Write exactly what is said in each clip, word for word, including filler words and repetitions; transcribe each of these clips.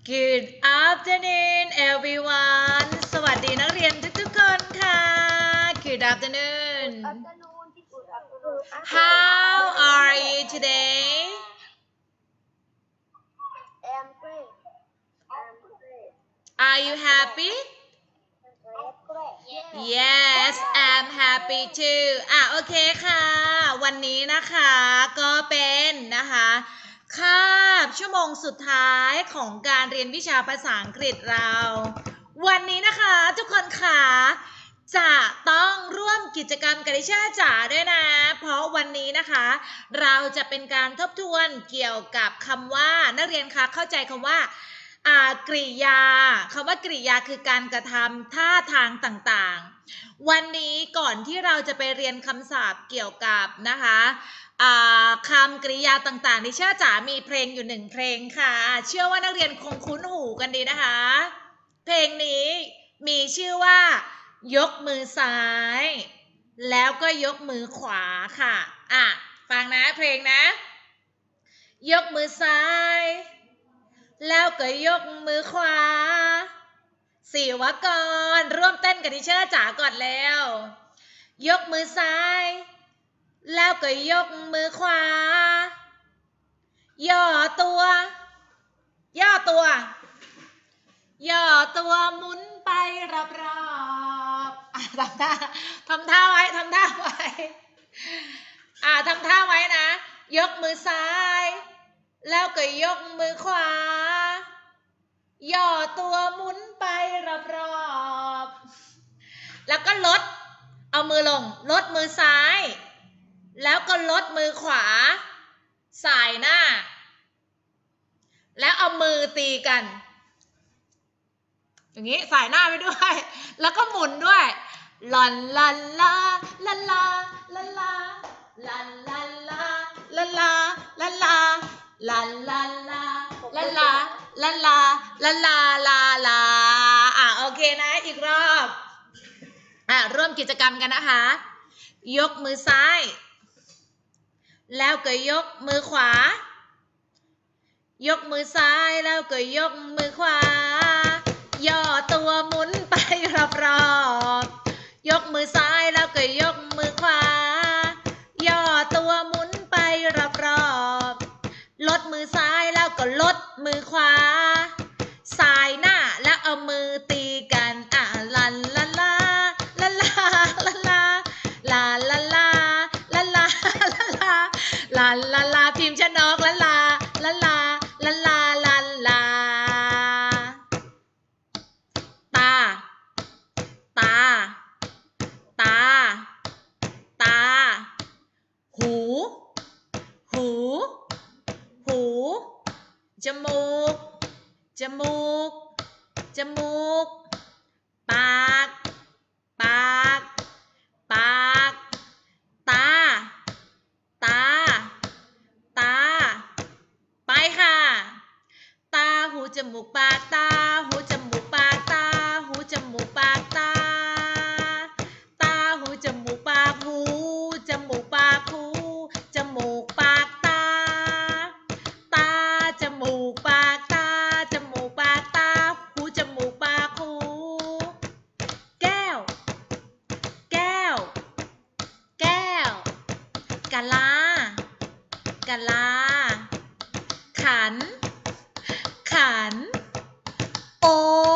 Good afternoon everyone สวัสดีนักเรียนทุกๆคนค่ะ Good afternoon How are you today I'm great. I'm great. Are you happy Yes I'm happy too อ่ะโอเคค่ะวันนี้นะคะก็เป็นนะคะคาบชั่วโมงสุดท้ายของการเรียนวิชาภาษาอังกฤษเราวันนี้นะคะทุกคนค่ะจะต้องร่วมกิจกรรมกับดิฉันจ๋าด้วยนะเพราะวันนี้นะคะเราจะเป็นการทบทวนเกี่ยวกับคำว่านักเรียนคะเข้าใจคำว่ากริยาคำว่ากริยาคือการกระทำท่าทางต่างๆวันนี้ก่อนที่เราจะไปเรียนคำศัพท์เกี่ยวกับนะคะคำกริยาต่างๆดิฉันจ๋ามีเพลงอยู่หนึ่งเพลงค่ะเชื่อว่านักเรียนคงคุ้นหูกันดีนะคะเพลงนี้มีชื่อว่ายกมือซ้ายแล้วก็ยกมือขวาค่ะอ่ะฟังนะเพลงนะยกมือซ้ายแล้วก็ยกมือขวาศิวกรร่วมเต้นกับดิฉันจ๋าก่อนแล้วยกมือซ้ายแล้วก็ยกมือขวาย่อตัวย่อตัวย่อตัวหมุนไปรอบๆทำท่าทำท่าไว้ทำท่าไว้อ่าทำท่าไว้นะยกมือซ้ายแล้วก็ยกมือขวาย่อตัวหมุนไปรอบๆแล้วก็ลดเอามือลงลดมือซ้ายแล้วก็ลดมือขวาสายหน้าแล้วเอามือตีกันอย่างนี้สายหน้าไปด้วยแล้วก็หมุนด้วยลันลันลาลันลาลันลาลันลันลาลันลาลันลาลันลันลาลันลาลันลาลันลาลาลาอ่ะโอเคนะอีกรอบอ่ะร่วมกิจกรรมกันนะคะยกมือซ้ายแล้วก็ยกมือขวายกมือซ้ายแล้วก็ยกมือขวาย่อตัวหมุนไปรอบๆยกมือซ้ายแล้วก็ยกมือขวาย่อตัวหมุนไปรอบๆลดมือซ้ายแล้วก็ลดมือขวาสายหน้าแล้วเอามือตีกันอ่ะลันลันลาลันลาลันลาลาลันลาลันลาลันลาลันลาลาพิมพ์ชนกลันลาลันลาลันลาลันลาตาตาตาตาหูหูหูจมูกจมูกจมูกปากปากปากตาตาตาไปค่ะตาหูจมูกปากตาหูจมูกปากตาหูจมูกปากตาตาหูจมูกปากหูจมูกปากหูจมูกปากตาตาจมูกปากตาจมูกปากตาหูจมูกปากหูแก้วแก้วแก้วกะลากะลาขันขันโอ่ง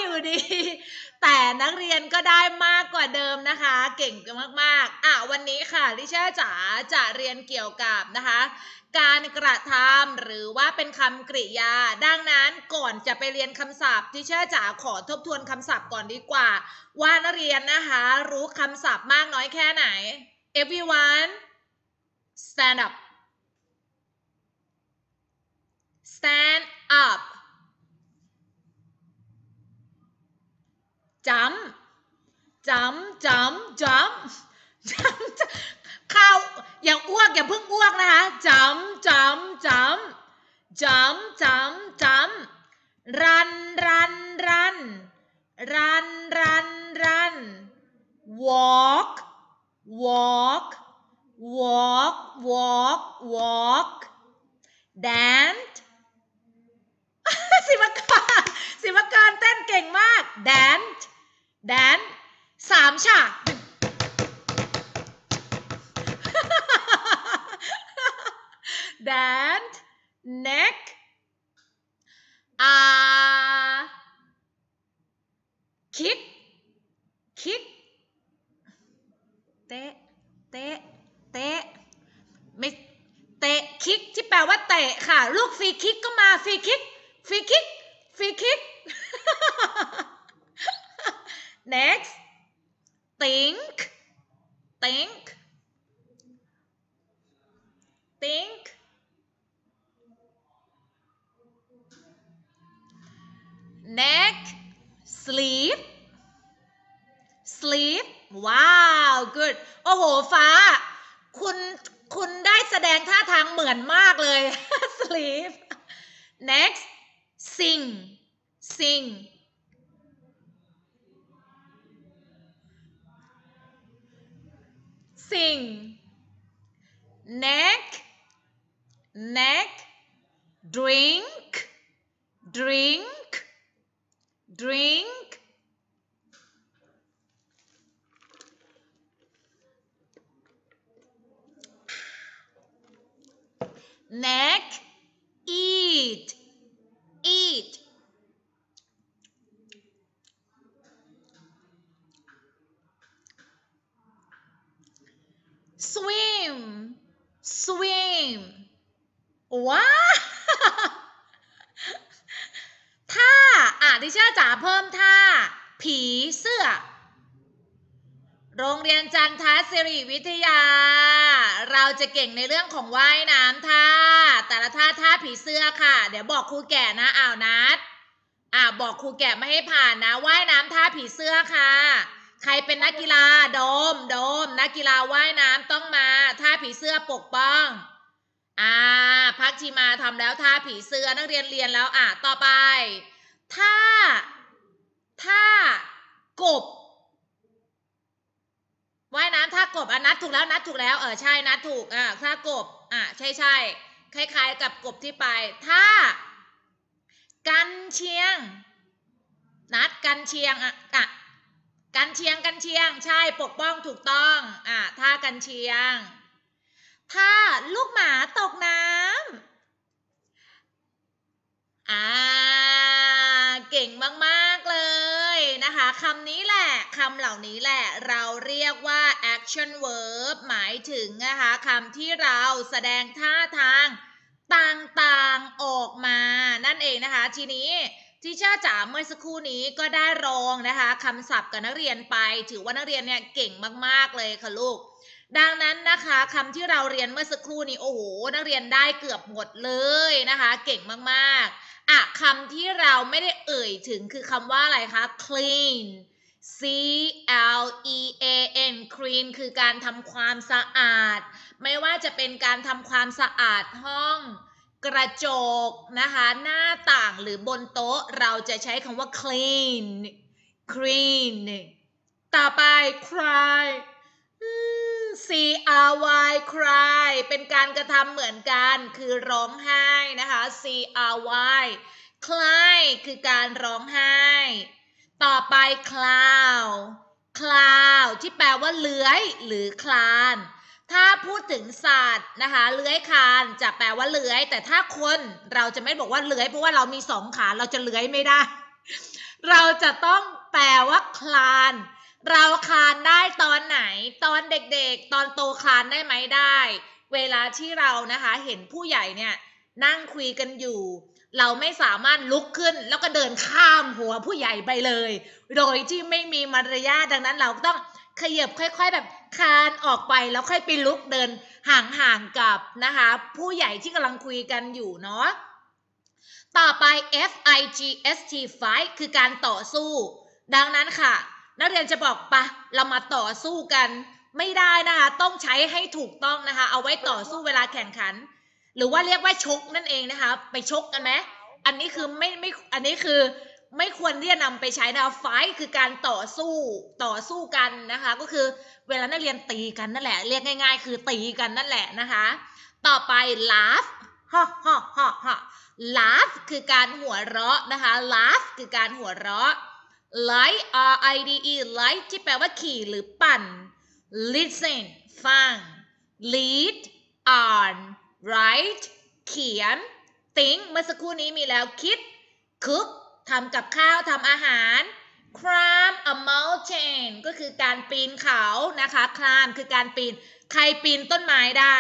อยู่ดีแต่นักเรียนก็ได้มากกว่าเดิมนะคะเก่งมากๆอ่ะวันนี้ค่ะลิเชอร์จ๋าจะเรียนเกี่ยวกับนะคะการกระทำหรือว่าเป็นคำกริยาดังนั้นก่อนจะไปเรียนคำศัพท์ลิเชอร์จ๋าขอทบทวนคำศัพท์ก่อนดีกว่าว่านักเรียนนะคะรู้คำศัพท์มากน้อยแค่ไหน everyone stand up stand up jump jump jump jump jump เข้าอย่าอ้วกอย่าเพิ่งอ้วกนะคะ jump jump jump jump jump jump run run run run run run walk walk walk walk walk dance ศิวกรศิวกรเต้นเก่งมาก dance dance สามฉาก dance neck อ่า kick kick เตะเตะเตะไม่เตะคิกที่แปลว่าเตะค่ะลูกฟรีคิกก็มาฟรีคิกฟรีคิกฟรีคิก next think think think neck sleep sleep ว้าว good โอ้โหฟ้าคุณคุณได้แสดงท่าทางเหมือนมากเลย sleep next sing sing sing neck neck drink drink drink neck eat eat swim swim ว้า ท่าอ่ะดิฉันจ๋าเพิ่มท่าผีเสื้อโรงเรียนจันทศิริวิทยาเราจะเก่งในเรื่องของว่ายน้ำท่าแต่ละท่าท่าผีเสื้อค่ะเดี๋ยวบอกครูแก่นะอ้าวนัดอ่าบอกครูแก่ไม่ให้ผ่านนะว่ายน้ำท่าผีเสื้อค่ะใครเป็นนักกีฬาโดมโดมนักกีฬาว่ายน้ำต้องมาท่าผีเสื้อปกป้องอ่าพักชีมาทำแล้วท่าผีเสื้อนักเรียนเรียนแล้วอ่ะต่อไปท่าท่ากบว่ายน้ำท่ากบอ่ะนัดถูกแล้วนัดถูกแล้วเออใช่นัดถูกอ่ะท่ากบอ่ะใช่ใช่คล้ายๆกับกบที่ไปท่ากันเชียงนัดกันเชียงอ่ะอ่ะกันเชียงกันเชียงใช่ปกป้องถูกต้องอ่ะท่ากันเชียงท่าลูกหมาตกน้ำอ่าเก่งมากๆเลยนะคะคำนี้แหละคำเหล่านี้แหละเราเรียกว่า action verb หมายถึงนะคะคำที่เราแสดงท่าทางต่างๆออกมานั่นเองนะคะทีนี้ที่เชื่อจ๋าเมื่อสักครู่นี้ก็ได้รองนะคะคำศัพท์กับนักเรียนไปถือว่านักเรียนเนี่ยเก่งมากๆเลยค่ะลูกดังนั้นนะคะคำที่เราเรียนเมื่อสักครู่นี้โอ้โหนักเรียนได้เกือบหมดเลยนะคะเก่งมากๆอ่ะคำที่เราไม่ได้เอ่ยถึงคือคำว่าอะไรคะ clean C L E A N clean คือการทำความสะอาดไม่ว่าจะเป็นการทำความสะอาดห้องกระจกนะคะหน้าต่างหรือบนโต๊ะเราจะใช้คำว่า clean clean ต่อไป cry C R Y cry เป็นการกระทำเหมือนกันคือร้องไห้นะคะ C R Y cry คือการร้องไห้ต่อไป cloud cloud ที่แปลว่าเลื้อยหรือคลานถ้าพูดถึงสัตว์นะคะเลื้อยคลานจะแปลว่าเลื้อยแต่ถ้าคนเราจะไม่บอกว่าเลื้อยเพราะว่าเรามีสองขาเราจะเลื้อยไม่ได้เราจะต้องแปลว่าคลานเราคลานได้ตอนไหนตอนเด็กๆตอนโตคลานได้ไหมได้เวลาที่เรานะคะเห็นผู้ใหญ่เนี่ยนั่งคุยกันอยู่เราไม่สามารถลุกขึ้นแล้วก็เดินข้ามหัวผู้ใหญ่ไปเลยโดยที่ไม่มีมารยาทดังนั้นเราต้องขยับค่อยๆแบบคลานออกไปแล้วค่อยไปลุกเดินห่างๆกับนะคะผู้ใหญ่ที่กำลังคุยกันอยู่เนาะต่อไป F I G S T fight คือการต่อสู้ดังนั้นค่ะนักเรียนจะบอกปะเรามาต่อสู้กันไม่ได้นะคะต้องใช้ให้ถูกต้องนะคะเอาไว้ต่อสู้เวลาแข่งขันหรือว่าเรียกว่าชกนั่นเองนะคะไปชกกันไหมอันนี้คือไม่ไม่อันนี้คือไม่ควรที่จะนำไปใช้นะคะ fight คือการต่อสู้ต่อสู้กันนะคะก็คือเวลานักเรียนตีกันนั่นแหละเรียกง่ายๆคือตีกันนั่นแหละนะคะต่อไป laugh ฮ่าฮ่าฮ่าฮ่า laugh คือการหัวเราะนะคะ laugh คือการหัวเราะ ride R I D E ride ที่แปลว่าขี่หรือปั่น listen ฟัง lead อ่าน write เขียน think เมื่อสักครู่นี้มีแล้วคิด cook ทำกับข้าวทำอาหาร climb a mountain ก็คือการปีนเขานะคะ climb คือการปีนใครปีนต้นไม้ได้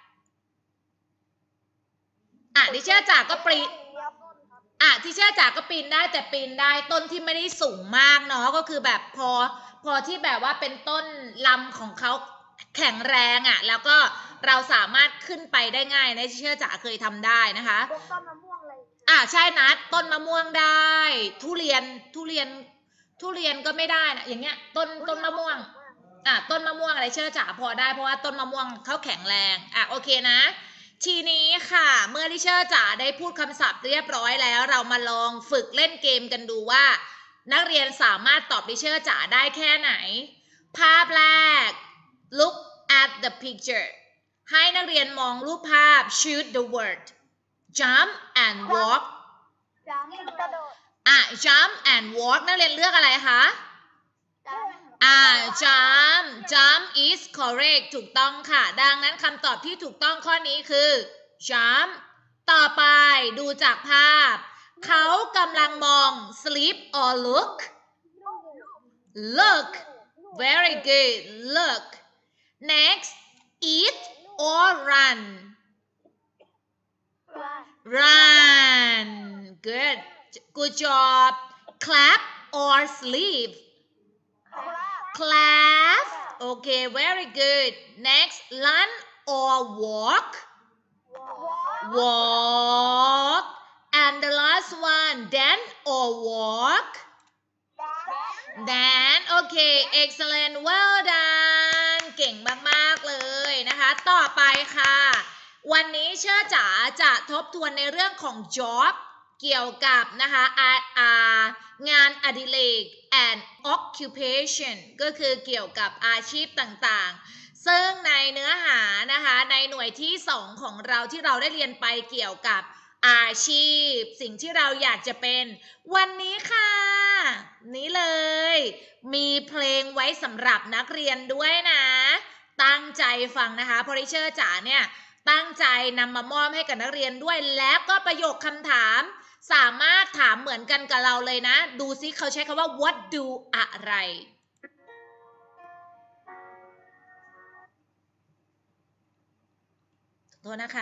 อ่ะดิเชอร์จ๋าก็ปีนอ่ะที่เชื่อจ๋าก็ปีนได้แต่ปีนได้ต้นที่ไม่ได้สูงมากเนาะก็คือแบบพอพอที่แบบว่าเป็นต้นลำของเขาแข็งแรงอ่ะแล้วก็เราสามารถขึ้นไปได้ง่ายนะที่เชื่อจ๋าเคยทำได้นะคะต้นมะม่วงเลยอ่ะใช่นัดต้นมะม่วงได้ทุเรียนทุเรียนทุเรียนก็ไม่ได้นะอย่างเงี้ยต้นต้นมะม่วงอ่ะต้นมะม่วงอะไรเชื่อจ๋าพอได้เพราะว่าต้นมะม่วงเขาแข็งแรงอ่ะโอเคนะทีนี้ค่ะเมื่อที่เชอร์จ๋าได้พูดคำศัพท์เรียบร้อยแล้วเรามาลองฝึกเล่นเกมกันดูว่านักเรียนสามารถตอบที่เชอร์จ๋าได้แค่ไหนภาพแรก look at the picture ให้นักเรียนมองรูปภาพ choose the word jump and walk กระโดดอ่ะ jump and walk นักเรียนเลือกอะไรคะอ่า jump jump is correct ถูกต้องค่ะดังนั้นคำตอบที่ถูกต้องข้อนี้คือ jump ต่อไปดูจากภาพเขากำลังมอง sleep or look look very good look next eat or run run good good job clap or sleep clap okay very good next run or walk walk and the last one dance or walk dance okay excellent well done เก่งมากๆเลยนะคะต่อไปค่ะวันนี้เชื่อจ๋าจะทบทวนในเรื่องของ job เกี่ยวกับนะคะงานอดิเรก and occupation ก็คือเกี่ยวกับอาชีพต่างๆซึ่งในเนื้อหานะคะในหน่วยที่สองของเราที่เราได้เรียนไปเกี่ยวกับอาชีพสิ่งที่เราอยากจะเป็นวันนี้ค่ะนี้เลยมีเพลงไว้สำหรับนักเรียนด้วยนะตั้งใจฟังนะคะเพราะดิเชอร์จ๋าเนี่ยตั้งใจนำมามอบให้กับนักเรียนด้วยและก็ประโยคคำถามสามารถถามเหมือนกันกับเราเลยนะดูซิเขาใช้คำว่า what do อะไรตัวนะคะ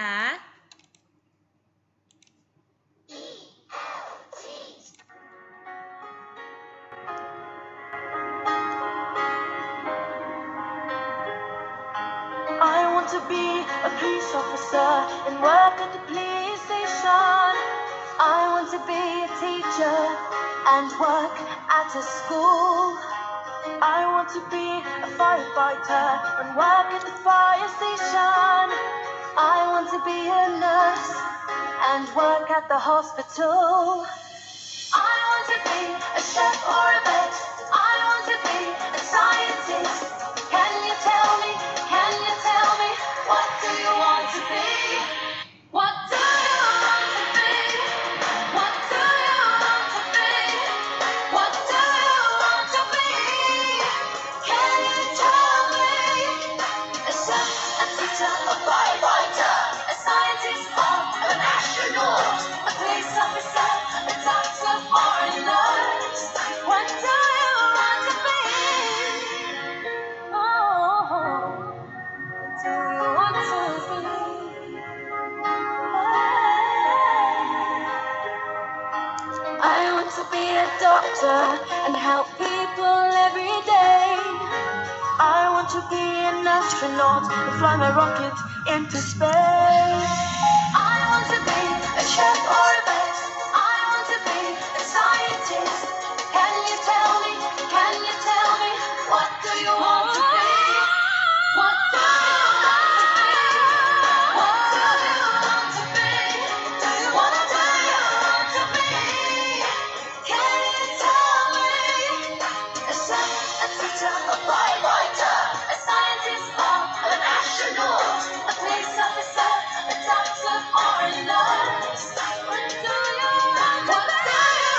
I want to be a police officer and work at the police station. I want to be a teacher and work at a school. I want to be a firefighter and work at the fire station. I want to be a nurse and work at the hospital. I want to be a chef or a vet. I want to be a scientist. Can you tell me, can you tell me, what do you want to be? What do you want to be? What do you want to be? What do you want to be? Can you tell me? A chef, a teacher, a firefighter, a scientist or an astronaut, a police officer, a doctor or a nurse. doctor and help people every day. I want to be an astronaut and fly my rocket into space. I want to be a chef or a vet. I want to be a scientist. Can you tell me, can you tell me, what do you want to be? What do you want to be? What do you want to be? What do you want to be? Can you tell me? A chef, a teacher, a firefighter, a scientist, or an astronaut, a police officer, a doctor, or a nurse. What do you want to be?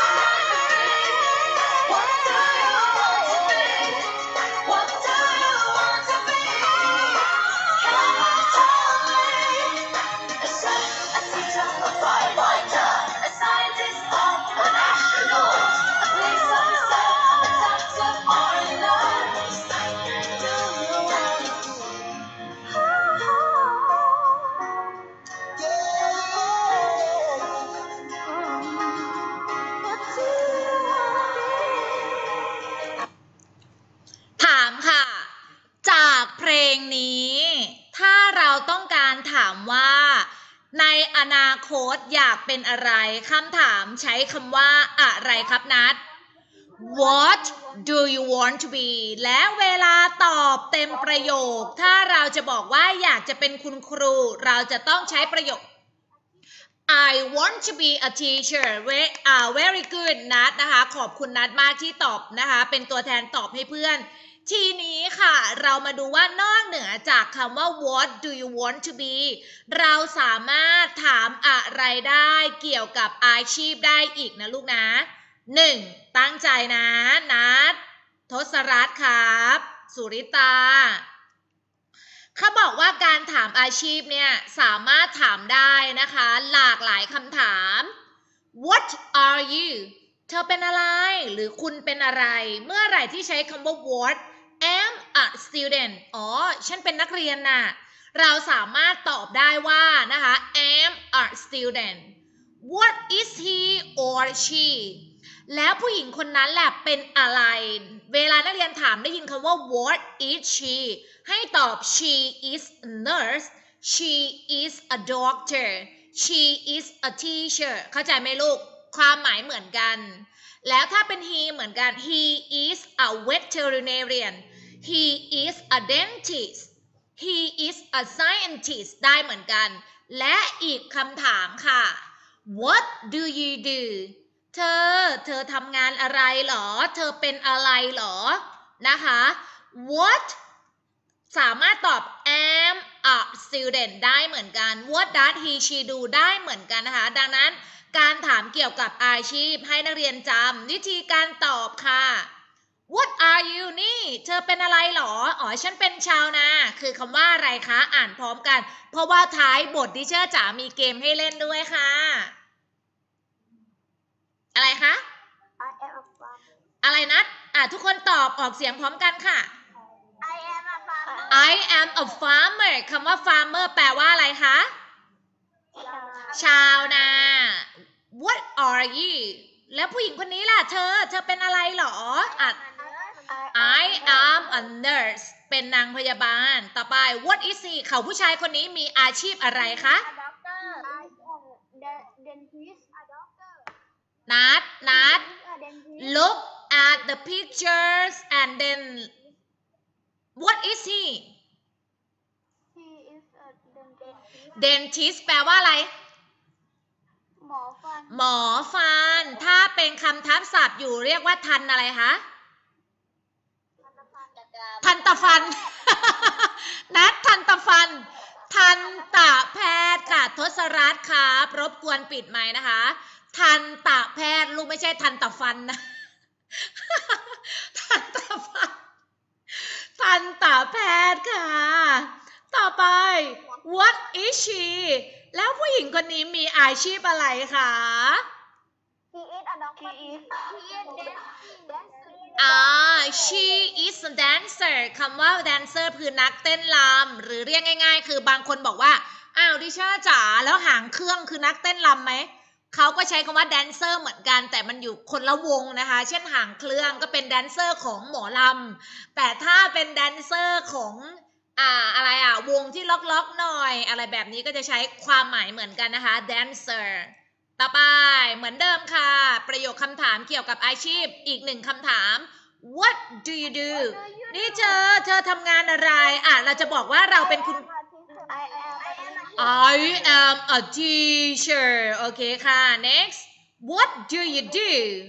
What do you want to be? What do you want to be? Can you tell me? A chef, a teacher, a firefighter, a scientist, or an astronaut, a police officer, a doctor, or a nurse. What do you want to be? What do you want to be? ถามค่ะ จากเพลงนี้ ถ้าเราต้องการถามว่า ในอนาคตอยากเป็นอะไรคำถามใช้คำว่าอะไรครับนัท What do you want to be และเวลาตอบเต็มประโยค ถ้าเราจะบอกว่าอยากจะเป็นคุณครู เราจะต้องใช้ประโยค I want to be a teacher very, uh, very good นัทนะคะขอบคุณนัทมากที่ตอบนะคะเป็นตัวแทนตอบให้เพื่อนทีนี้ค่ะเรามาดูว่านอกเหนือจากคำว่า what do you want to be เราสามารถถามอะไรได้เกี่ยวกับอาชีพได้อีกนะลูกนะหนึ่งตั้งใจนะนัททศรัตน์ครับสุริตาเขาบอกว่าการถามอาชีพเนี่ยสามารถถามได้นะคะหลากหลายคำถาม What are you เธอเป็นอะไรหรือคุณเป็นอะไรเมื่อไหร่ที่ใช้คำว่า what am a student อ๋อฉันเป็นนักเรียนน่ะเราสามารถตอบได้ว่านะคะ am a student What is he or she แล้วผู้หญิงคนนั้นแหละเป็นอะไรเวลานักเรียนถามได้ยินคำว่า what is she ให้ตอบ she is a nurse she is a doctor she is a teacher เข้าใจไหมลูกความหมายเหมือนกันแล้วถ้าเป็น he เหมือนกัน he is a veterinarian he is a dentist he is a scientist ได้เหมือนกันและอีกคำถามค่ะ what do you do เธอเธอทำงานอะไรหรอเธอเป็นอะไรหรอนะคะ what สามารถตอบ am a student ได้เหมือนกัน what does he she do ได้เหมือนกันนะคะดังนั้นการถามเกี่ยวกับอาชีพให้นักเรียนจำวิธีการตอบค่ะ What are you นี่เธอเป็นอะไรหรออ๋อฉันเป็นชาวนาคือคำว่าอะไรคะอ่านพร้อมกันเพราะว่าท้ายบทดิเชอร์จ๋ามีเกมให้เล่นด้วยค่ะอะไรคะ I am a farmer อะไรนัดอ่ะทุกคนตอบออกเสียงพร้อมกันค่ะ I am a farmer I am a farmer คำว่า farmer แปลว่าอะไรคะชาวนา What are you แล้วผู้หญิงคนนี้ล่ะเธอเธอเป็นอะไรหรออ่ะ I am a nurse เป็นนางพยาบาลต่อไป What is he เขาผู้ชายคนนี้มีอาชีพอะไรคะ A doctor I am a dentist A doctor นัดนัด A dentist Look at the pictures and then What is he He is a dentist Dentist แปลว่าอะไรหมอฟันหมอฟันถ้าเป็นคำทับศัพท์อยู่เรียกว่าทันอะไรคะทันตฟัน นัดทันตฟันทันตแพทย์ค่ะทศรัตน์ครับรบกวนปิดไมค์นะคะทันตแพทย์ลูกไม่ใช่ทันตฟันนะ ทันตฟันทันตแพทย์ค่ะต่อไป What is she แล้วผู้หญิงคนนี้มีอาชีพอะไรคะ He is a doctor He is He is dancer อ่า she is a dancer คำว่า dancer คือนักเต้นรำหรือเรียกง่ายๆคือบางคนบอกว่าอ้าวดิชาจ๋าแล้วหางเครื่องคือนักเต้นรำไหมเขาก็ใช้คำว่าแดนเซอร์เหมือนกันแต่มันอยู่คนละวงนะคะเช่นหางเครื่องก็เป็นแดนเซอร์ของหมอลำแต่ถ้าเป็นแดนเซอร์ของอ่าอะไรอ่ะวงที่ล็อกๆหน่อยอะไรแบบนี้ก็จะใช้ความหมายเหมือนกันนะคะ dancer ต่อไปเหมือนเดิมค่ะประโยคคำถามเกี่ยวกับอาชีพอีกหนึ่งคำถาม what do you do นี่เธอเธอทำงานอะไรอ่ะเราจะบอกว่าเราเป็นคุณ I am a teacher โอเคค่ะ next what do you do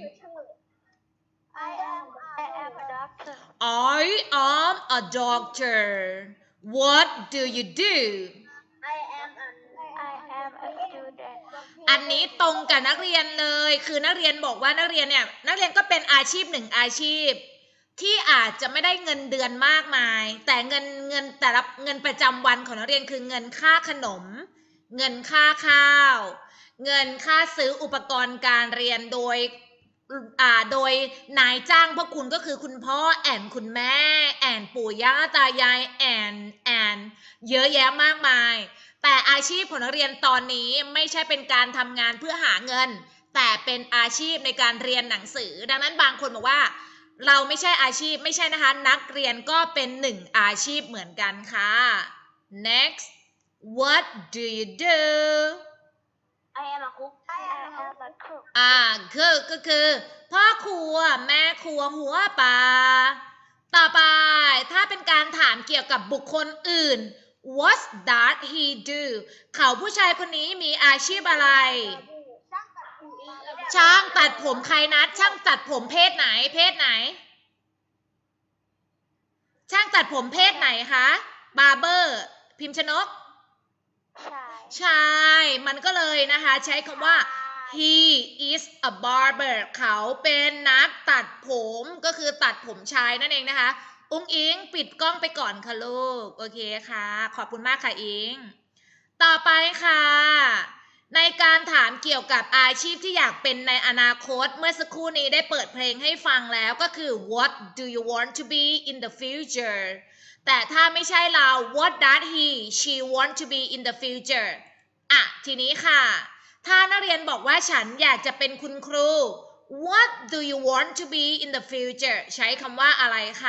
I am I am a doctor I am a doctor what do you do I am a I am a student อันนี้ตรงกับนักเรียนเลยคือนักเรียนบอกว่านักเรียนเนี่ยนักเรียนก็เป็นอาชีพหนึ่งอาชีพที่อาจจะไม่ได้เงินเดือนมากมายแต่เงินเงินแต่ละเงินประจำวันของนักเรียนคือเงินค่าขนมเงินค่าข้าวเงินค่าซื้ออุปกรณ์การเรียนโดยอ่าโดยนายจ้างพวกคุณก็คือคุณพ่อแอนคุณแม่แอนปู่ย่าตายายแอนแอนเยอะแยะมากมายแต่อาชีพของนักเรียนตอนนี้ไม่ใช่เป็นการทำงานเพื่อหาเงินแต่เป็นอาชีพในการเรียนหนังสือดังนั้นบางคนบอกว่าเราไม่ใช่อาชีพไม่ใช่นะคะนักเรียนก็เป็นหนึ่งอาชีพเหมือนกันค่ะ next what do you do I am a cook I am a cook อ่าคือก็คือพ่อครัวแม่ครัวหัวปลาต่อไปถ้าเป็นการถามเกี่ยวกับบุคคลอื่น what does he do เขาผู้ชายคนนี้มีอาชีพอะไรช่างตัดผมใครนัดช่างตัดผมเพศไหนเพศไหนช่างตัดผมเพศไหนคะบาร์เบอร์พิมพ์ชนกใช่ใช่มันก็เลยนะคะใช้คำว่า he is a barber เขาเป็นนักตัดผมก็คือตัดผมชายนั่นเองนะคะอุ้งอิงปิดกล้องไปก่อนค่ะลูกโอเคค่ะขอบคุณมากค่ะอิงต่อไปค่ะในการถามเกี่ยวกับอาชีพที่อยากเป็นในอนาคตเมื่อสักครู่นี้ได้เปิดเพลงให้ฟังแล้วก็คือ what do you want to be in the future แต่ถ้าไม่ใช่เรา what does he she want to be in the future อ่ะทีนี้ค่ะถ้านักเรียนบอกว่าฉันอยากจะเป็นคุณครู what do you want to be in the future ใช้คำว่าอะไรคะ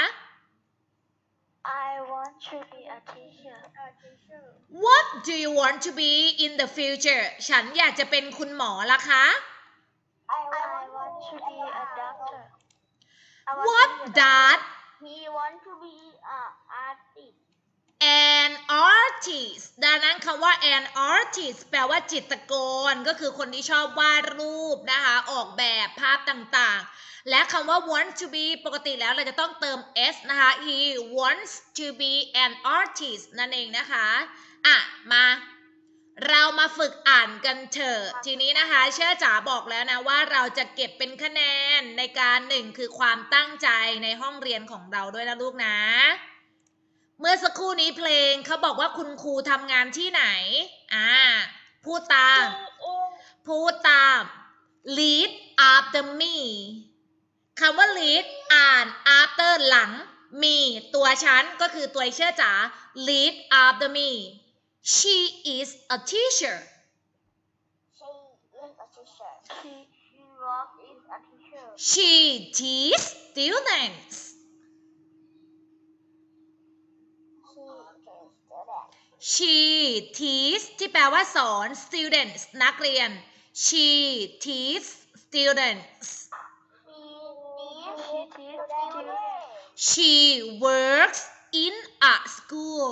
I want to be a teacher what do you want to be in the future ฉันอยากจะเป็นคุณหมอล่ะคะ I want to be a doctor what does he want to be a artist an artist ดังนั้นคำว่า an artist แปลว่าจิตรกรก็คือคนที่ชอบวาดรูปนะคะออกแบบภาพต่างๆและคำว่า want to be ปกติแล้วเราจะต้องเติม s นะคะ he wants to be an artist นั่นเองนะคะอ่ะมาเรามาฝึกอ่านกันเถอะทีนี้นะคะเชื่อจ๋าบอกแล้วนะว่าเราจะเก็บเป็นคะแนนในการหนึ่งคือความตั้งใจในห้องเรียนของเราด้วยนะลูกนะเมื่อสักครู่นี้เพลงเขาบอกว่าคุณครูทำงานที่ไหนอ่าพูดตามพูดตาม lead after me คำว่า lead อ่าน after หลัง me ตัวฉันก็คือตัวเชื่อจ๋า lead after me she is a teacher she is a teacher she she work is a teacher she teaches students she teaches ที่แปลว่าสอน students นักเรียน she teaches students she works in a school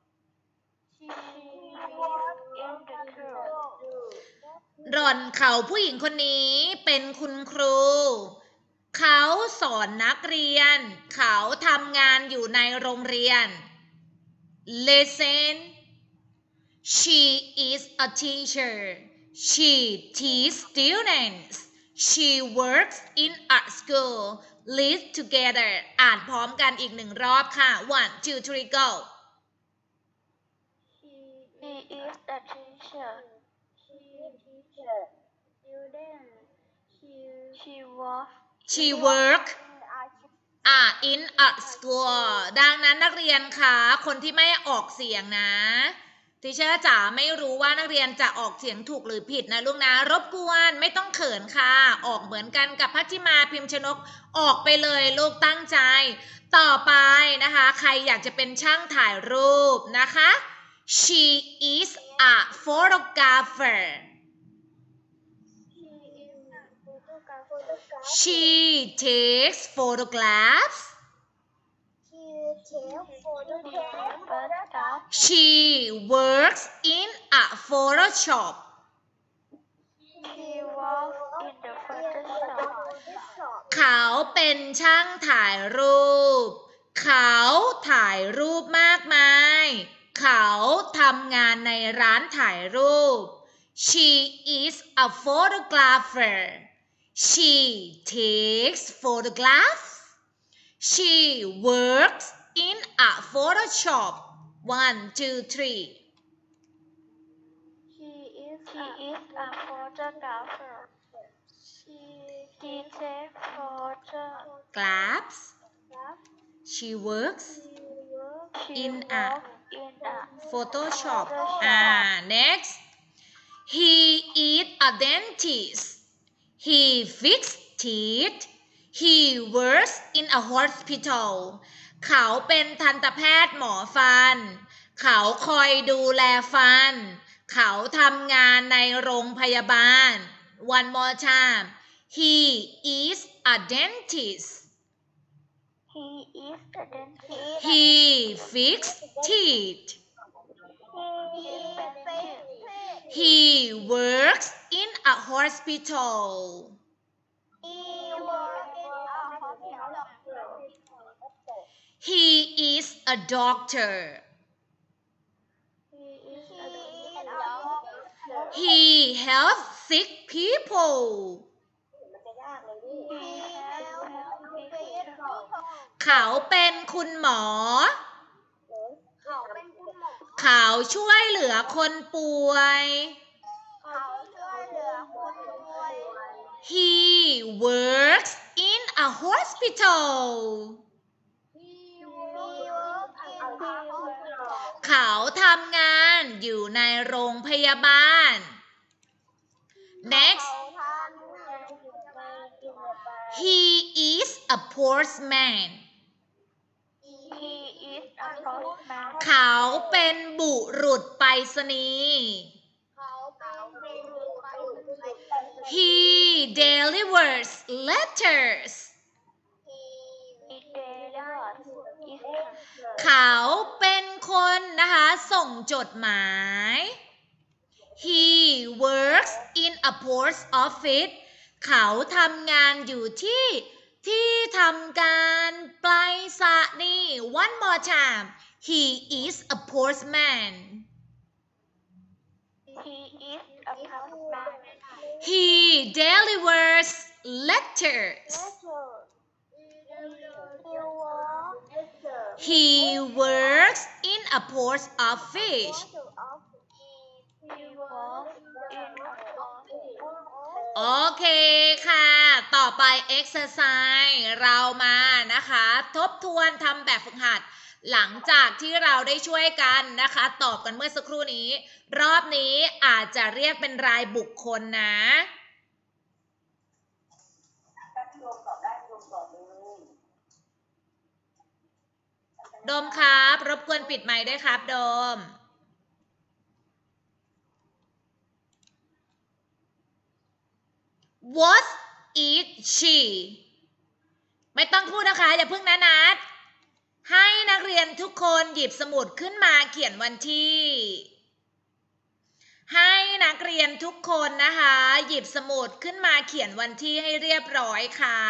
หล่อนเขาผู้หญิงคนนี้เป็นคุณครู เขาสอนนักเรียน เขาทำงานอยู่ในโรงเรียน Listen she is a teacher she teaches students she works in a school List together อ่านพร้อมกันอีกหนึ่งรอบค่ะ one two three go she is a teacher she teacher student she she works she work อ่า in a school ดังนั้นนักเรียนคะคนที่ไม่ออกเสียงนะทีเชอร์จ๋าไม่รู้ว่านักเรียนจะออกเสียงถูกหรือผิดนะลูกนะรบกวนไม่ต้องเขินค่ะออกเหมือนกันกับพัชมาพิมพ์ชนกออกไปเลยลูกตั้งใจต่อไปนะคะใครอยากจะเป็นช่างถ่ายรูปนะคะ she is a photographer she takes photographs she works in a Photoshop She works in the Photoshop. เขาเป็นช่างถ่ายรูป เขาถ่ายรูปมากมาย เขาทำงานในร้านถ่ายรูป She is a photographer. She takes photographs. She works in a Photoshop. One, two, three. She is she a, is a photographer. She, she takes photographs. She works She in works a in a Photoshop. Photoshop. Ah, next. He is a dentist. He fixes teeth. He works in a hospital. เขาเป็นทันตแพทย์หมอฟัน เขาคอยดูแลฟัน เขาทำงานในโรงพยาบาล One more time. He is a dentist. He is a dentist. He fixes teeth. He fixes He works in a hospital. He works in a hospital. He is a doctor. He is a doctor. He helps sick people. He helps people. เขาเป็นคุณหมอเขาเป็นคุณหมอเขาช่วยเหลือคนป่วยเขาช่วยเหลือคนป่วย He works in a hospital. He works in a hospital. เขาทำงานอยู่ในโรงพยาบาล Next. เขาทำงานอยู่ในโรงพยาบาล He is a postman. He is a postman. เขาเป็นบุรุษไปรษณีย์เขาเป็นบุรุษไปรษณีย์ He delivers letters. He delivers letters. เขาเป็นคนนะคะส่งจดหมาย He works in a post office. เขาทำงานอยู่ที่ที่ทำการไปรษณีย์ One more time. He is a postman. He is a postman. He delivers letters. He works in a post office. He works in a office. โอเคค่ะ ต่อไป exercise เรามานะคะ ทบทวนทำแบบฝึกหัด หลังจากที่เราได้ช่วยกันนะคะ ตอบกันเมื่อสักครู่นี้ รอบนี้อาจจะเรียกเป็นรายบุคคลนะ โดมครับ รบกวนปิดไมค์ด้วยครับโดม What is she ไม่ต้องพูดนะคะอย่าเพิ่งนะนัดให้นักเรียนทุกคนหยิบสมุดขึ้นมาเขียนวันที่ ให้นักเรียนทุกคนนะคะหยิบสมุดขึ้นมาเขียนวันที่ให้เรียบร้อยค่ะ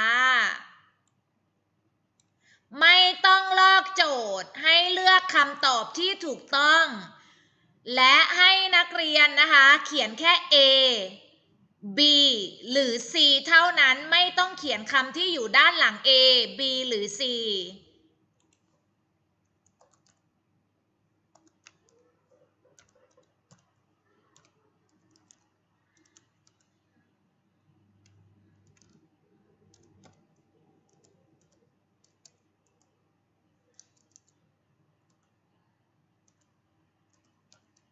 ไม่ต้องลอกโจทย์ให้เลือกคำตอบที่ถูกต้องและให้นักเรียนนะคะเขียนแค่ A B หรือ C เท่านั้นไม่ต้องเขียนคำที่อยู่ด้านหลัง A B หรือ C Just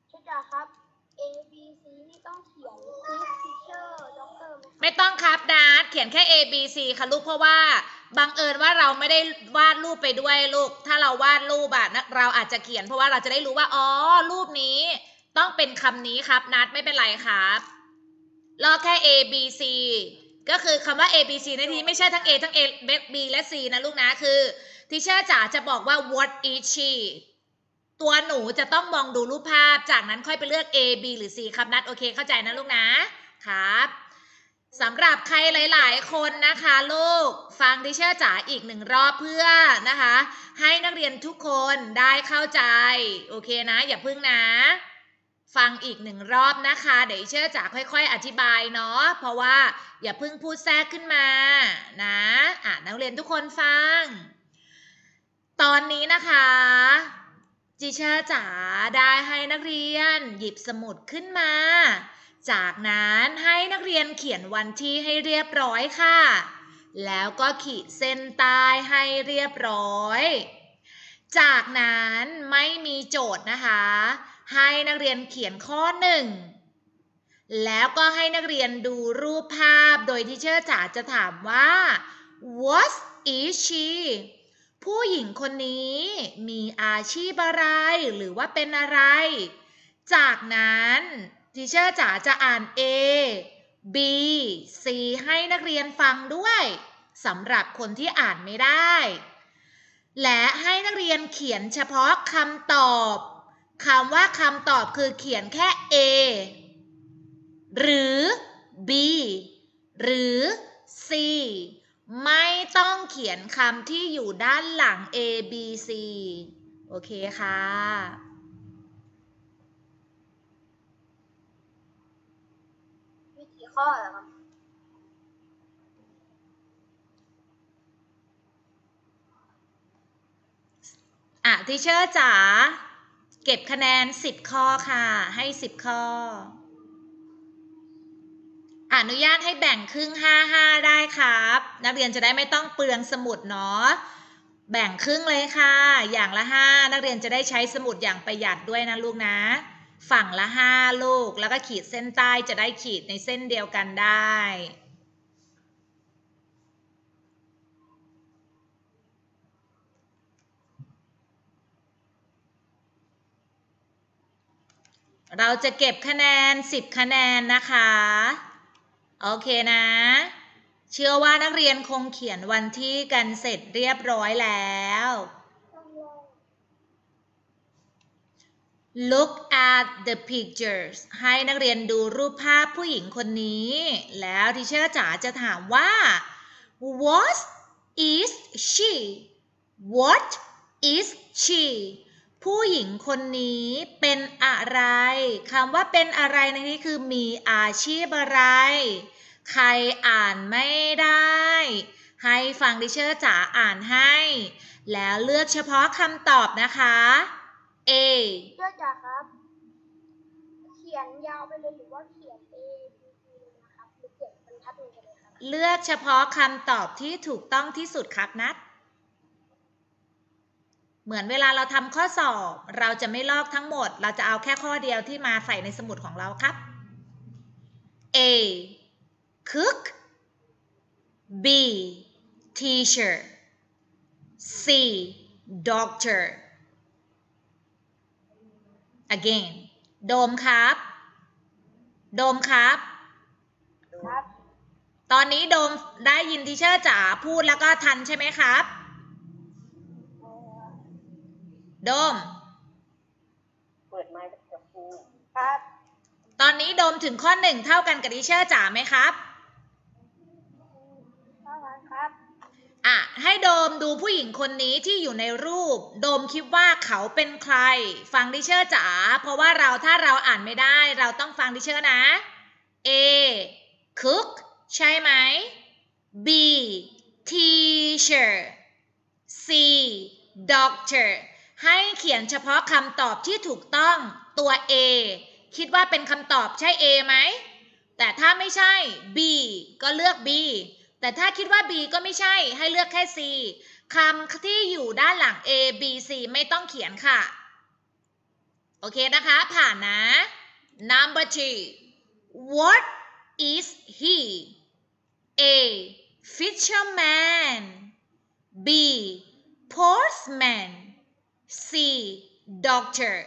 ครับ A B C นี่ต้องเขียน Miss Teacher Doctor ไหมครับไม่ต้องครับนัดเขียนแค่ A B C ค่ะลูกเพราะว่าบังเอิญว่าเราไม่ได้วาดรูปไปด้วยลูกถ้าเราวาดรูปอะเราอาจจะเขียนเพราะว่าเราจะได้รู้ว่าอ๋อรูปนี้ต้องเป็นคำนี้ครับนัดไม่เป็นไรครับลอกแค่ A B C ก็คือคำว่า A B C ในที่ไม่ใช่ทั้ง A ทั้ง A B และ C นะลูกนะคือทีเชอร์จ๋าจะบอกว่า what is she ตัวหนูจะต้องมองดูรูปภาพจากนั้นค่อยไปเลือก A B หรือ C ครับนัดโอเคเข้าใจนะลูกนะครับสำหรับใครหลายๆคนนะคะลูกฟังทีเชอร์จ๋าอีกหนึ่งรอบเพื่อนะคะให้นักเรียนทุกคนได้เข้าใจโอเคนะอย่าพึ่งนะฟังอีกหนึ่งรอบนะคะเดี๋ยวทีเชอร์จ๋าค่อยๆอธิบายเนาะเพราะว่าอย่าพึ่งพูดแทรกขึ้นมานะอ่ะนักเรียนทุกคนฟังตอนนี้นะคะทีเชอร์จ๋าได้ให้นักเรียนหยิบสมุดขึ้นมาจากนั้นให้นักเรียนเขียนวันที่ให้เรียบร้อยค่ะแล้วก็ขีดเส้นใต้ให้เรียบร้อยจากนั้นไม่มีโจทย์นะคะให้นักเรียนเขียนข้อหนึ่งแล้วก็ให้นักเรียนดูรูปภาพโดยที่เชอร์จ๋าจะถามว่า what is she ผู้หญิงคนนี้มีอาชีพอะไรหรือว่าเป็นอะไรจากนั้นทีเชอร์จ๋าจะอ่าน A B C ให้นักเรียนฟังด้วยสำหรับคนที่อ่านไม่ได้และให้นักเรียนเขียนเฉพาะคำตอบคำว่าคำตอบคือเขียนแค่ A หรือ B หรือ C ไม่ต้องเขียนคำที่อยู่ด้านหลัง A B C โอเคค่ะมีกี่ข้อเหรอครับอ่ะทีเชอร์จ๋าเก็บคะแนนสิบข้อค่ะให้สิบข้ออนุญาตให้แบ่งครึ่งห้าห้าได้ครับนักเรียนจะได้ไม่ต้องเปลืองสมุดเนาะแบ่งครึ่งเลยค่ะอย่างละห้านักเรียนจะได้ใช้สมุดอย่างประหยัดด้วยนะลูกนะฝั่งละห้าลูกแล้วก็ขีดเส้นใต้จะได้ขีดในเส้นเดียวกันได้เราจะเก็บคะแนนสิบคะแนนนะคะโอเคนะเชื่อว่านักเรียนคงเขียนวันที่กันเสร็จเรียบร้อยแล้ว Look at the pictures ให้นักเรียนดูรูปภาพผู้หญิงคนนี้แล้วทีเชอร์จ๋าจะถามว่า What is she What is she ผู้หญิงคนนี้เป็นอะไรคำว่าเป็นอะไรในนี้คือมีอาชีพอะไรใครอ่านไม่ได้ให้ฟังทีเชอร์จ๋าอ่านให้แล้วเลือกเฉพาะคำตอบนะคะ A เชื่อจ๋าครับเขียนยาวไปเลยหรือว่าเขียน A B C เลยนะครับหรือเขียนบรรทัดหนึ่งไปเลยครับเลือกเฉพาะคำตอบที่ถูกต้องที่สุดครับนัดเหมือนเวลาเราทำข้อสอบเราจะไม่ลอกทั้งหมดเราจะเอาแค่ข้อเดียวที่มาใส่ในสมุดของเราครับ A cook B teacher C doctor again โดมครับโดมครับครับตอนนี้โดมได้ยินทีเชอร์จ๋าพูดแล้วก็ทันใช่ไหมครับโดมเปิดไมค์กับครูครับตอนนี้โดมถึงข้อหนึ่งเท่ากันกับทีเชอร์จ๋าไหมครับเท่ากันครับอ่ะให้โดมดูผู้หญิงคนนี้ที่อยู่ในรูปโดมคิดว่าเขาเป็นใครฟังทีเชอร์จ๋าเพราะว่าเราถ้าเราอ่านไม่ได้เราต้องฟังทีเชอร์นะ A cook ใช่ไหม B teacher C doctor ให้เขียนเฉพาะคำตอบที่ถูกต้องตัว A คิดว่าเป็นคำตอบใช่ A ไหมแต่ถ้าไม่ใช่ B ก็เลือก B แต่ถ้าคิดว่า B ก็ไม่ใช่ให้เลือกแค่ C คำที่อยู่ด้านหลัง A B C ไม่ต้องเขียนค่ะโอเคนะคะผ่านนะ Number two. What is he? A. Fisherman. B. Postman. C. Doctor.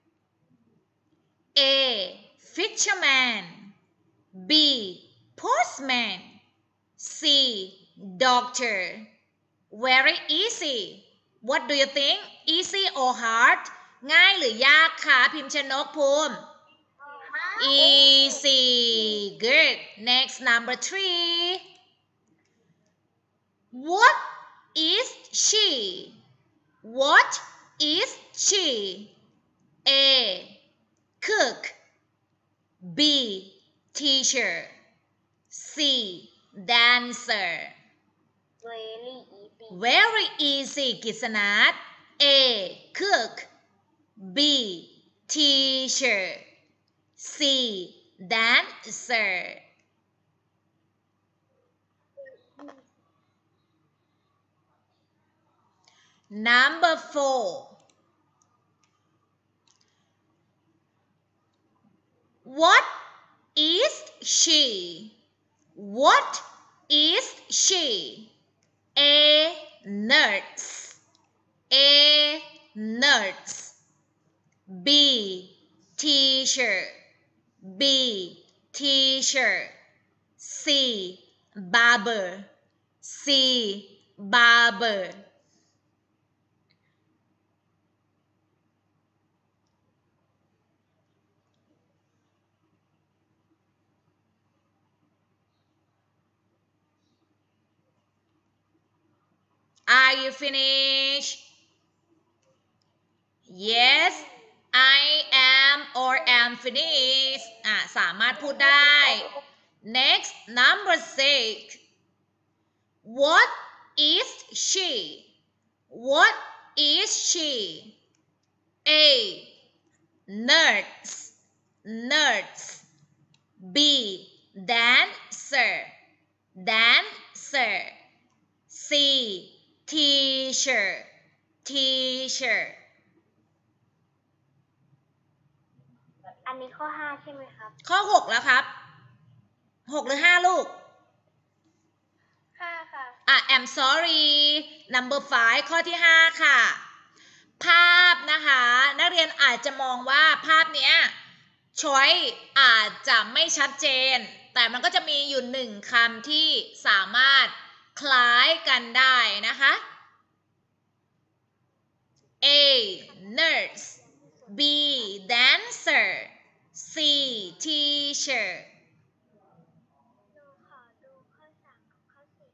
A. Fisherman. B. Postman. C. Doctor. Very easy. What do you think? Easy or hard? ง่ายหรือยากคะพิมพ์ชนกภูมิ Easy. Good. Next, number three. What is she? What is she? A. Cook. B. Teacher. C. Dancer. very easy Very easy กิษณัฐ A. Cook. B. Teacher. C. Dancer. Number four. What is she? What is she? A. Nurse. A. Nurse. B. Teacher. B. Teacher. C. Barber. C. Barber. Are you finished? Yes, I am or am finished อ่ะสามารถพูดได้ Next, number six. What is she? What is she? A. Nurse. Nurse. B. Dancer. Dancer. C. Teacher. Teacher. อันนี้ข้อห้าใช่ไหมครับข้อหกแล้วครับหกหรือห้าลูกห้าค่ะอ่ะ I'm sorry number five ข้อที่ห้าค่ะ ภาพนะคะ นักเรียนอาจจะมองว่าภาพเนี้ยช้อยอาจจะไม่ชัดเจน แต่มันก็จะมีอยู่หนึ่งคำที่สามารถคล้ายกันได้นะคะ A. Nurse. B. Dancer. C. Teacher. ดูขอดูข้อสามกับข้อสี่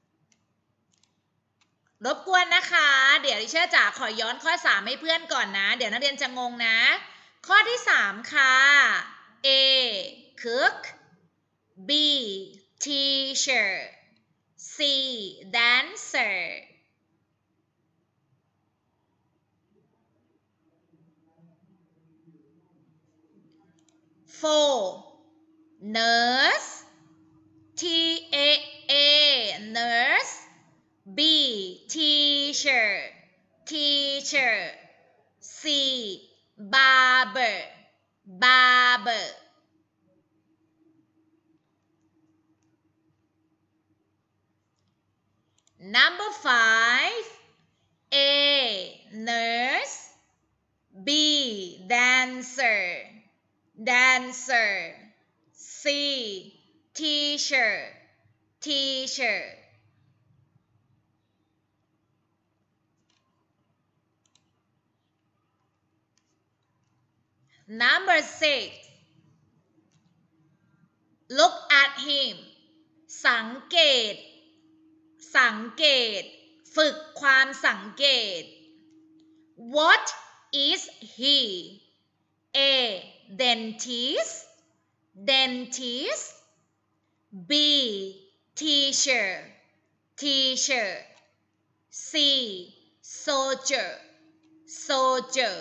รบกวนนะคะ เดี๋ยวดิเชอร์จ๋าขอย้อนข้อสามให้เพื่อนก่อนนะ เดี๋ยวนักเรียนจะงงนะ ข้อที่สามค่ะ A. Cook. B. Teacher. C. Dancer. Four. Nurse. T A A. Nurse. B. Teacher. Teacher. C. Barber. Barber. Number five. A. Nurse. B. Dancer. Dancer. C. Teacher. Teacher. Number six. Look at him. สังเกต สังเกต ฝึกความสังเกต What is he? A. Dentist. Dentist. B. Teacher. Teacher. C. Soldier. Soldier.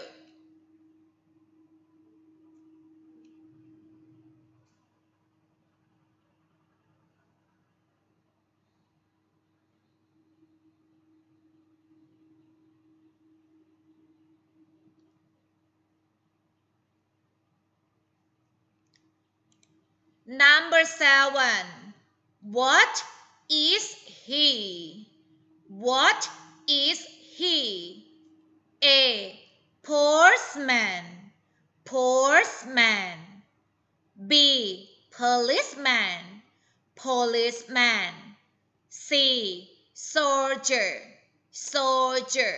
number seven what is he what is he A postman postman B policeman policeman C soldier soldier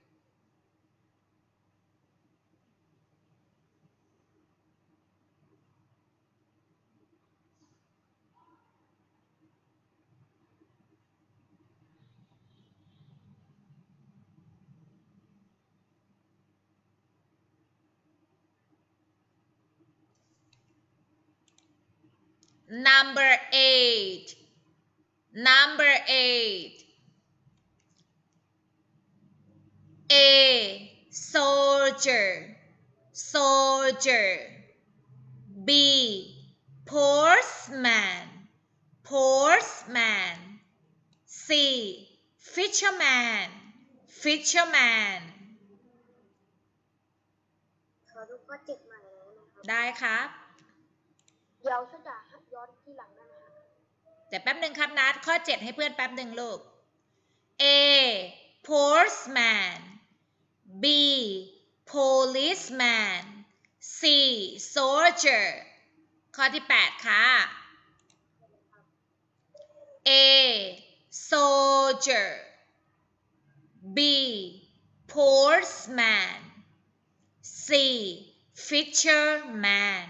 number eight number eight A soldier soldier B postman postman C fisherman fisherman ขอดูข้อเจ็ดใหม่แล้วนะครับได้ครับเดี๋ยวช่วยด่าย้อนที่หลังได้ไหมครับแต่แป๊บหนึ่งครับนัดข้อเจ็ดให้เพื่อนแป๊บหนึ่งลูก A postman B policeman C soldier ข้อที่แปดค่ะ A soldier B postman C fisherman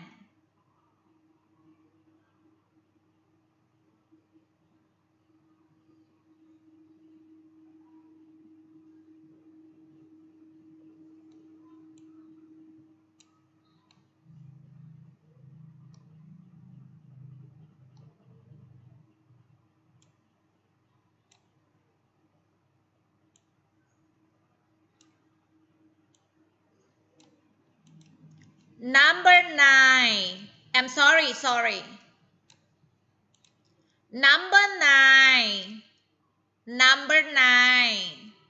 number nine I'm sorry sorry number nine number nine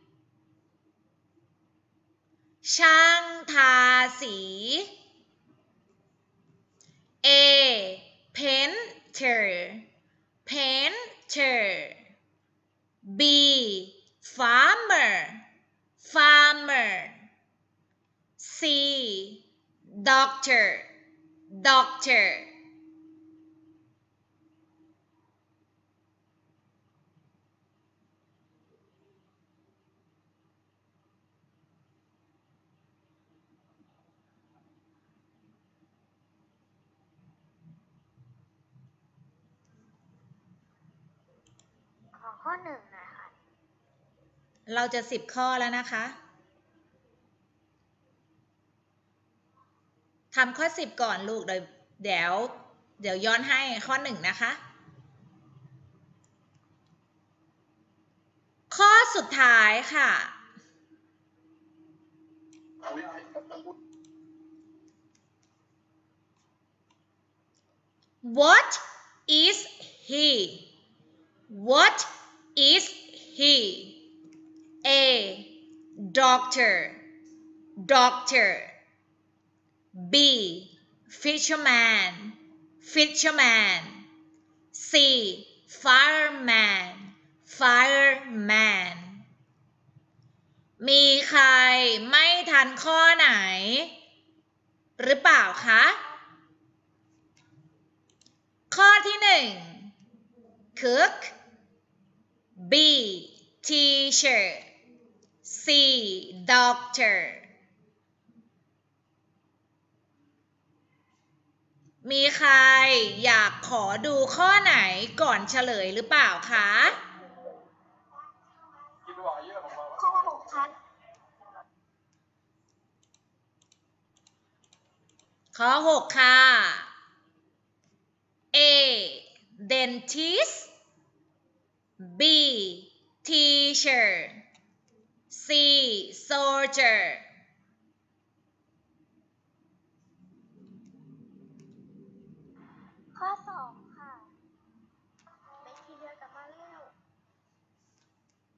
ช่างทาสี A painter painter B farmer farmer C doctor doctor ขอข้อหนึ่งนะคะเราจะสิบข้อแล้วนะคะทำข้อสิบก่อนลูกเดี๋ยวเดี๋ยวเดี๋ยวย้อนให้ข้อหนึ่งนะคะ ข้อสุดท้ายค่ะ What is he What is he A doctor doctor B fisherman fisherman C fireman fireman มีใครไม่ทันข้อไหนหรือเปล่าคะข้อที่หนึ่ง cook B teacher C doctor มีใครอยากขอดูข้อไหนก่อนเฉลยหรือเปล่าคะข้อหกครับข้อหกค่ะ A dentist B teacher C soldier ข้อสองค่ะแบคทีเรียกลับมาแล้ว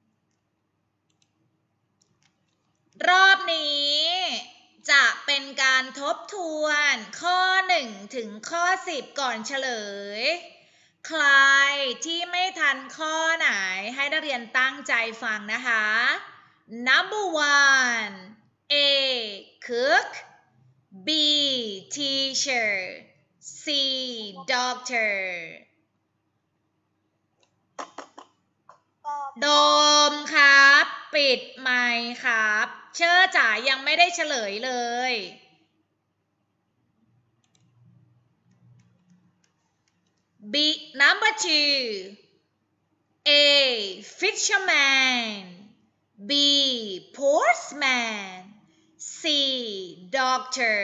รอบนี้จะเป็นกาการทบทวนข้อหนึ่งถึงข้อสิบก่อนเฉลยใครที่ไม่ทันข้อไหนให้นักเรียนตั้งใจฟังนะคะ number one A cook B teacher C doctor โดมครับปิดไมค์ครับเชื่อจ๋ายังไม่ได้เฉลยเลย B number two A fisherman B postman C doctor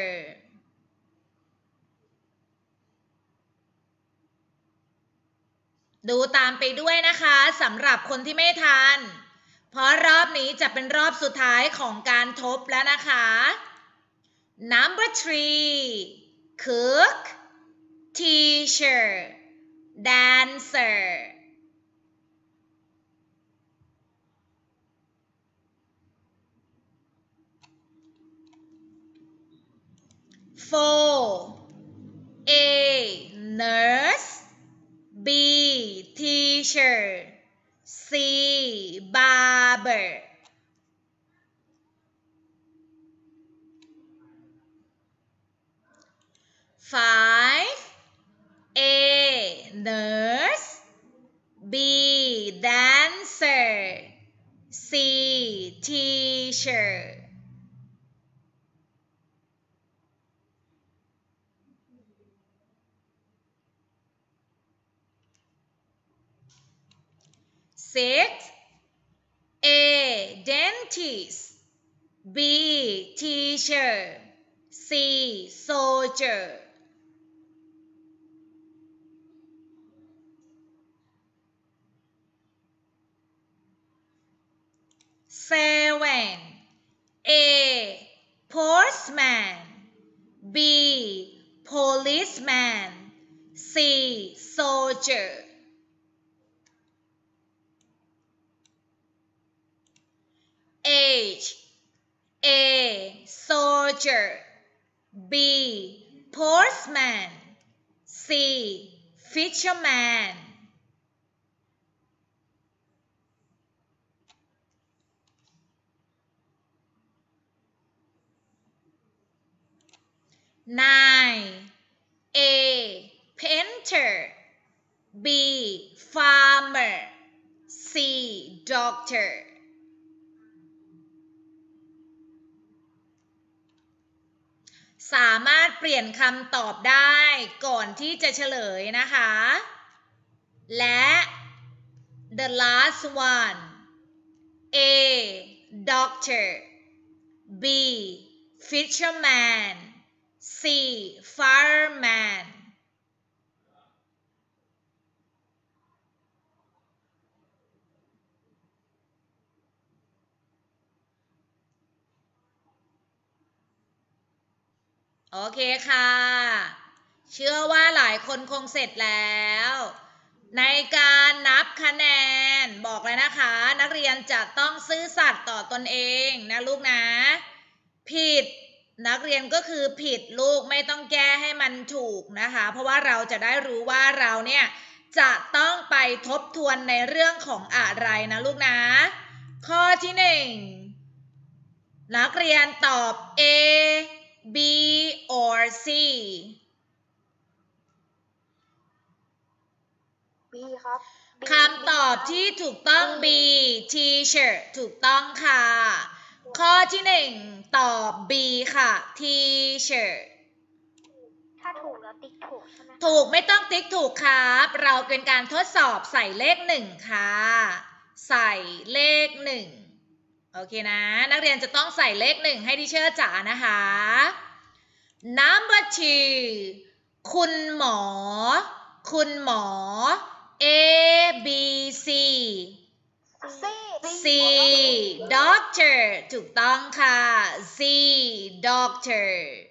ดูตามไปด้วยนะคะสำหรับคนที่ไม่ทันเพราะรอบนี้จะเป็นรอบสุดท้ายของการทบแล้วนะคะ number three cook teacher dancer four A nurse B teacher C barber five A nurse B dancer C teacher six A dentist B teacher C soldier seven A postman B policeman C soldier H A soldier B postman C fisherman nine A painter B farmer C doctorสามารถเปลี่ยนคำตอบได้ก่อนที่จะเฉลยนะคะและ the last one A doctor B fisherman C firemanโอเคค่ะเชื่อว่าหลายคนคงเสร็จแล้วในการนับคะแนนบอกเลยนะคะนักเรียนจะต้องซื่อสัตย์ต่อตนเองนะลูกนะผิดนักเรียนก็คือผิดลูกไม่ต้องแก้ให้มันถูกนะคะเพราะว่าเราจะได้รู้ว่าเราเนี่ยจะต้องไปทบทวนในเรื่องของอะไรนะลูกนะข้อที่หนึ่งนักเรียนตอบ A B or C B ครับ B คำตอบที่ถูกต้อง B teacher ถูกต้องค่ะข้อที่หนึ่งตอบ B ค่ะ teacher ถ้าถูกแล้วติ๊กถูกใช่ไหมถูกไม่ต้องติ๊กถูกครับเราเป็นการทดสอบใส่เลขหนึ่งค่ะใส่เลขหนึ่งโอเคนะนักเรียนจะต้องใส่เลขหนึ่งให้ดิเชอร์จ๋านะคะ number two คุณหมอคุณหมอ A B C C C doctor ถูกต้องค่ะ C doctor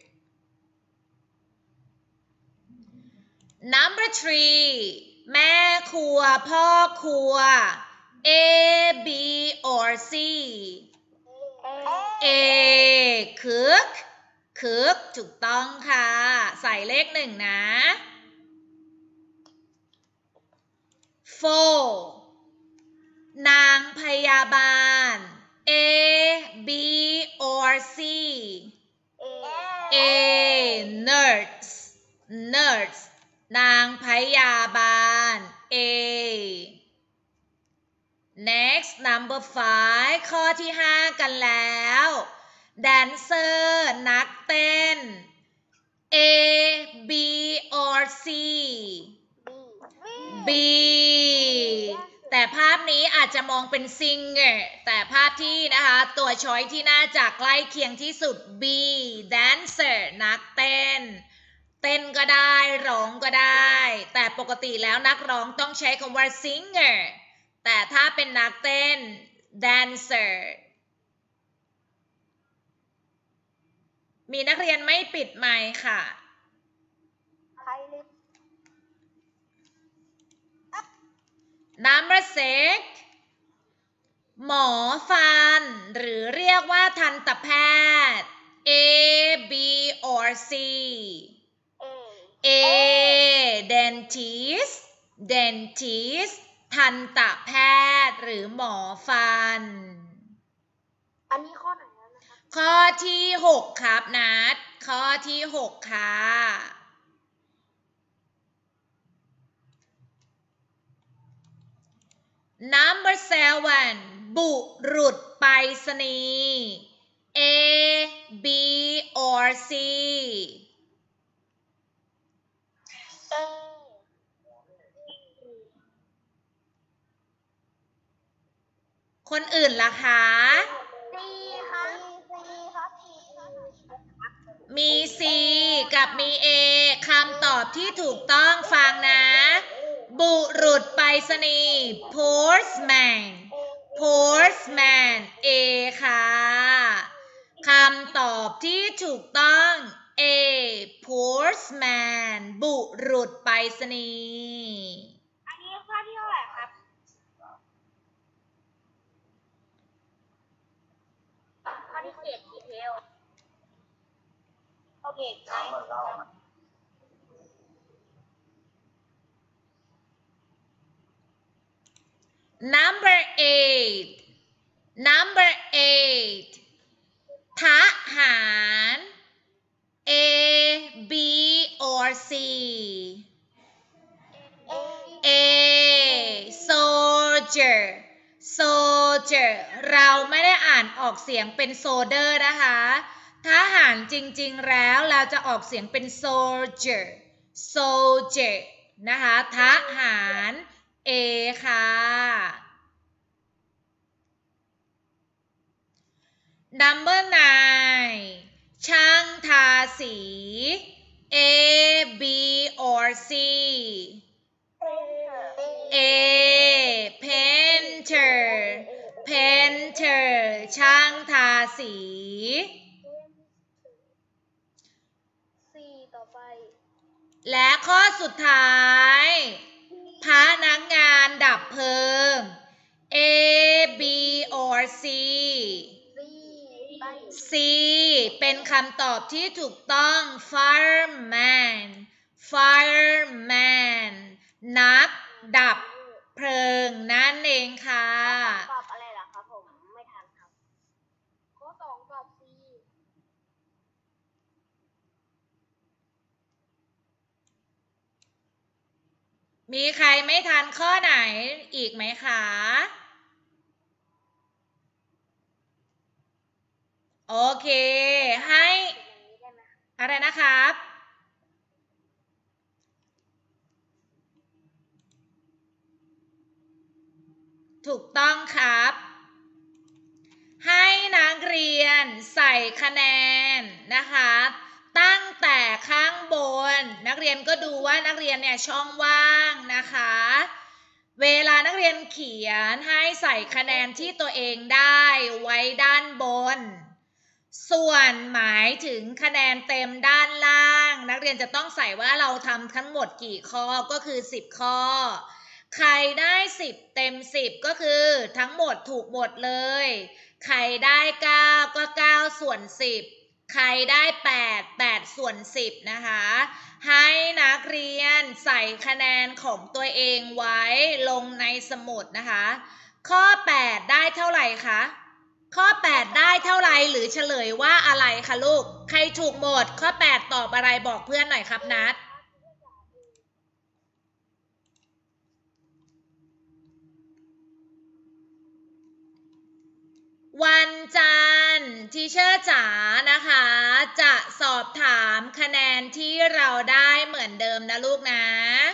number three แม่ครัวพ่อครัว A B or C A cook cook ถูกต้องค่ะใส่เลขหนึ่งนะ four นางพยาบาล A B or C A A nurse nurse นางพยาบาล A next number five ข้อที่ห้ากันแล้ว dancer นักเต้น A B or C B B แต่ภาพนี้อาจจะมองเป็น singer แต่ภาพที่นะคะตัวช้อยที่น่าจะใกล้เคียงที่สุด B dancer นักเต้นเต้นก็ได้ร้องก็ได้แต่ปกติแล้วนักร้องต้องใช้คำว่า singer แต่ถ้าเป็นนักเต้น dancer มีนักเรียนไม่ปิดไมค์ค่ะใครเลย Number six หมอฟันหรือเรียกว่าทันตแพทย์ A B or C A A dentist dentist ทันตแพทย์หรือหมอฟันอันนี้ข้อไหนแล้วนะคะข้อที่หกครับนัดข้อที่หกค่ะ Number seven บุรุษไปรษณีย์ A B or C A คนอื่นล่ะคะ C ครับ C ครับ C มี C กับมี A คำตอบที่ถูกต้องฟังนะ บุรุษไปรษณีย์ postman postman A ค่ะคำตอบที่ถูกต้อง A postman บุรุษไปรษณีย์อันนี้ข้อที่เท่าไหร่ครับข้อที่เจ็ดดีเทลโอเคไหม Number eight Number eight ทหาร A B or C A soldier soldier เราไม่ได้อ่านออกเสียงเป็น soldier นะคะทหารจริงๆแล้วเราจะออกเสียงเป็น soldier soldier นะคะทหาร A ค่ะ Number nine ช่างทาสี A B or C A painter painter ช่างทาสี C ต่อไปและข้อสุดท้ายพนักงานดับเพลิง A B or C C ไป C เป็นคำตอบที่ถูกต้อง fireman fireman นักดับเพลิงนั่นเองค่ะตอบอะไรล่ะครับผมไม่ทันครับข้อสองตอบ C มีใครไม่ทันข้อไหนอีกไหมคะ โอเค ให้อย่างนี้ได้ไหมอะไรนะครับ ถูกต้องครับ ให้นักเรียนใส่คะแนนนะคะตั้งแต่ข้างบนนักเรียนก็ดูว่านักเรียนเนี่ยช่องว่างนะคะเวลานักเรียนเขียนให้ใส่คะแนนที่ตัวเองได้ไว้ด้านบนส่วนหมายถึงคะแนนเต็มด้านล่างนักเรียนจะต้องใส่ว่าเราทำทั้งหมดกี่ข้อก็คือสิบข้อใครได้สิบเต็มสิบก็คือทั้งหมดถูกหมดเลยใครได้เก้าก็เก้าส่วนสิบใครได้แปด แปดส่วนสิบนะคะให้นักเรียนใส่คะแนนของตัวเองไว้ลงในสมุดนะคะข้อแปดได้เท่าไหร่คะข้อแปดได้เท่าไหร่หรือเฉลยว่าอะไรคะลูกใครถูกหมดข้อแปดตอบอะไรบอกเพื่อนหน่อยครับนัทวันจันทร์ทีเชอร์จ๋านะคะจะสอบถามคะแนนที่เราได้เหมือนเดิมนะลูกนะ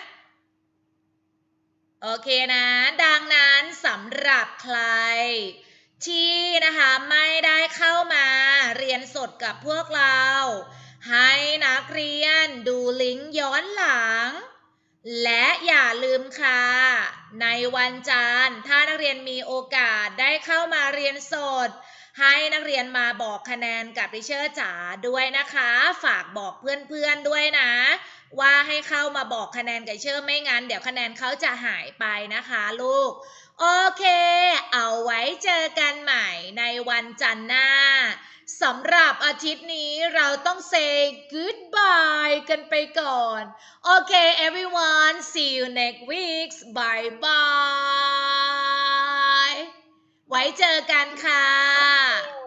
โอเคนะดังนั้นสำหรับใครที่นะคะไม่ได้เข้ามาเรียนสดกับพวกเราให้นักเรียนดูลิงก์ย้อนหลังและอย่าลืมค่ะในวันจันทร์ถ้านักเรียนมีโอกาสได้เข้ามาเรียนสดให้นักเรียนมาบอกคะแนนกับทิเชอร์จ๋าด้วยนะคะฝากบอกเพื่อนๆด้วยนะว่าให้เข้ามาบอกคะแนนกับเชอร์ไม่งั้นเดี๋ยวคะแนนเขาจะหายไปนะคะลูกโอเคเอาไว้เจอกันใหม่ในวันจันทร์หน้าสำหรับอาทิตย์นี้เราต้อง say goodbye กันไปก่อนโอเค everyone see you next week bye bye ไว้เจอกันค่ะ